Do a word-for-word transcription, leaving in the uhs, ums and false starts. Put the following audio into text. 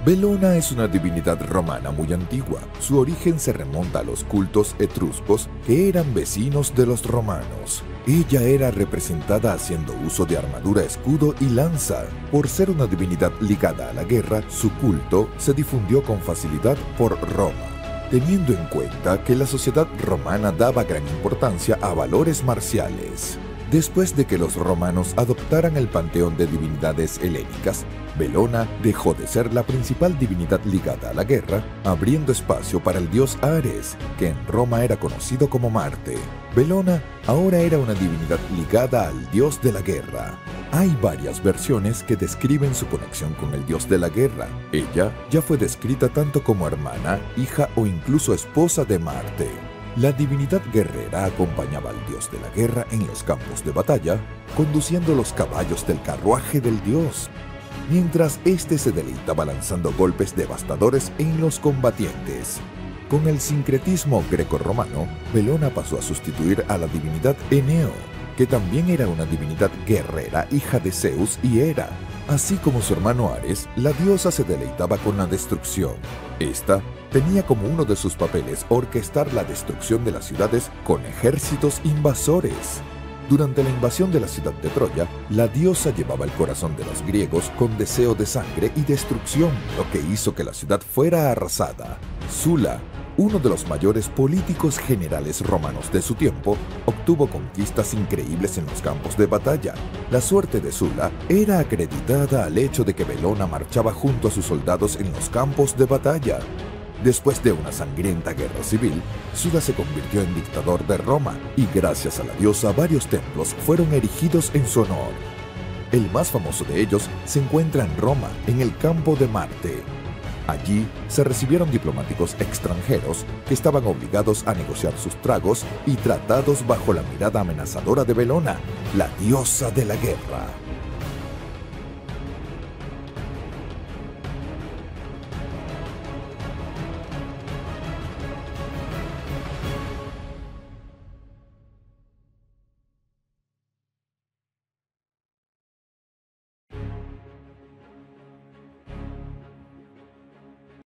Belona es una divinidad romana muy antigua. Su origen se remonta a los cultos etruscos que eran vecinos de los romanos. Ella era representada haciendo uso de armadura, escudo y lanza. Por ser una divinidad ligada a la guerra, su culto se difundió con facilidad por Roma, teniendo en cuenta que la sociedad romana daba gran importancia a valores marciales. Después de que los romanos adoptaran el panteón de divinidades helénicas, Belona dejó de ser la principal divinidad ligada a la guerra, abriendo espacio para el dios Ares, que en Roma era conocido como Marte. Belona ahora era una divinidad ligada al dios de la guerra. Hay varias versiones que describen su conexión con el dios de la guerra. Ella ya fue descrita tanto como hermana, hija o incluso esposa de Marte. La divinidad guerrera acompañaba al dios de la guerra en los campos de batalla, conduciendo los caballos del carruaje del dios, mientras éste se deleitaba lanzando golpes devastadores en los combatientes. Con el sincretismo greco-romano, Belona pasó a sustituir a la divinidad Eneo, que también era una divinidad guerrera, hija de Zeus y Hera. Así como su hermano Ares, la diosa se deleitaba con la destrucción. Esta tenía como uno de sus papeles orquestar la destrucción de las ciudades con ejércitos invasores. Durante la invasión de la ciudad de Troya, la diosa llevaba el corazón de los griegos con deseo de sangre y destrucción, lo que hizo que la ciudad fuera arrasada. Sula, uno de los mayores políticos generales romanos de su tiempo, obtuvo conquistas increíbles en los campos de batalla. La suerte de Sula era acreditada al hecho de que Belona marchaba junto a sus soldados en los campos de batalla. Después de una sangrienta guerra civil, Sula se convirtió en dictador de Roma y gracias a la diosa varios templos fueron erigidos en su honor. El más famoso de ellos se encuentra en Roma, en el campo de Marte. Allí se recibieron diplomáticos extranjeros que estaban obligados a negociar sus tragos y tratados bajo la mirada amenazadora de Belona, la diosa de la guerra.